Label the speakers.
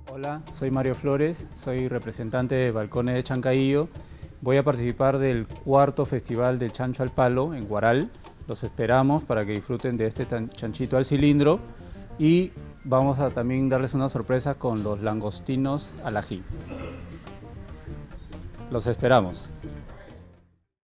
Speaker 1: Hola, soy Mario Flores, soy representante de Balcones de Chancaillo. Voy a participar del cuarto Festival del Chancho al Palo en Huaral. Los esperamos para que disfruten de este chanchito al cilindro y vamos a también darles una sorpresa con los langostinos al ají. Los esperamos.